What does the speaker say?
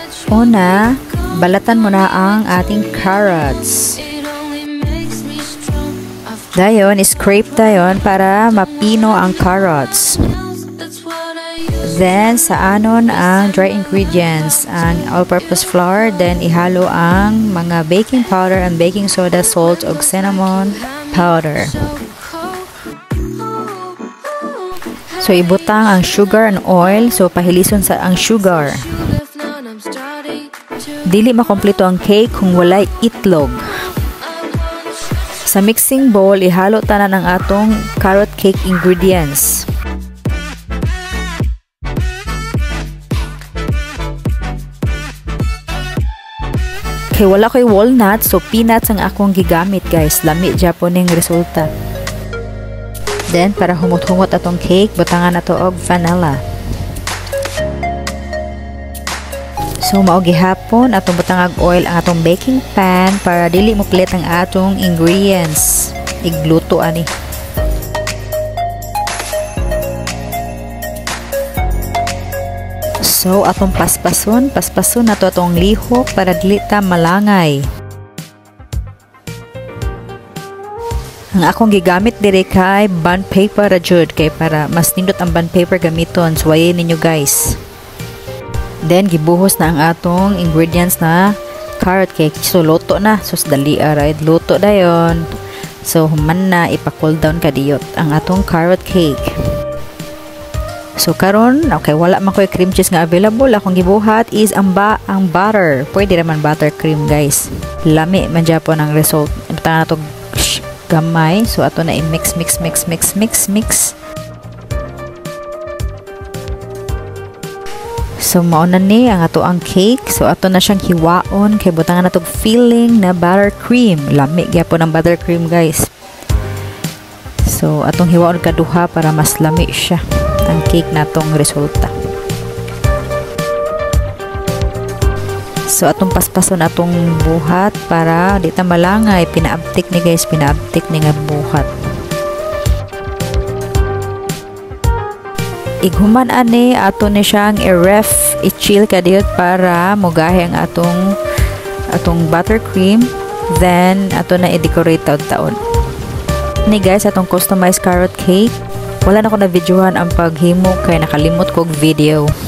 Una, balatan mo na ang ating carrots. Dayon, scrape dayon para mapino ang carrots. Then, sa anon ang dry ingredients, ang all-purpose flour, then ihalo ang mga baking powder and baking soda, salt, ug cinnamon powder. So, ibutang ang sugar and oil. So, pahilison sa ang sugar. Dili makompleto ang cake kung walay itlog. Sa mixing bowl, ihalo tanan ang atong carrot cake ingredients. Kay wala ko'y walnuts, so peanuts ang akong gigamit guys. Lami Japon ning resulta. Then, para humot-humot atong cake, butangan na to og vanilla. So, mao gihapon atong butangag oil ang atong baking pan para dili mo pilit ang atong ingredients. Igluto ani. So, atong paspason na to atong lihok para dili ta malangay. Ang akong gigamit dire kay bond paper ra jud kay para mas nindot ang bond paper gamiton. Suwayin ninyo guys. Then, gibuhos na ang atong ingredients na carrot cake. So, luto na. So, dali right? Luto dayon. So, human na, ipa-cool down kadiyot ang atong carrot cake. So, karon okay, wala man ko'y cream cheese nga available. Akong gibuhat is ang butter. Pwede naman buttercream, guys. Lami man Japon ang result. Ibutang na ito gamay. So, ato na i-mix. So, mauna ni ang ato ang cake. So, ato na siyang hiwaon. Kay butangan na itong filling na buttercream. Lami gyapon ang buttercream, guys. So, atong hiwaon kaduha para mas lami siya ang cake na itong resulta. So, atong paspason atong buhat para di ta malangay. Pinaabtik ni guys. Pinaabtik ni nga buhat. Ighuman ani ato ni siyang i-ref, i-chill kadiyot para mugahe ang atong buttercream. Then ato na i-decorate taon. Ni guys atong customized carrot cake. Wala na ko na videohan ang paghimo kay nakalimot kog video.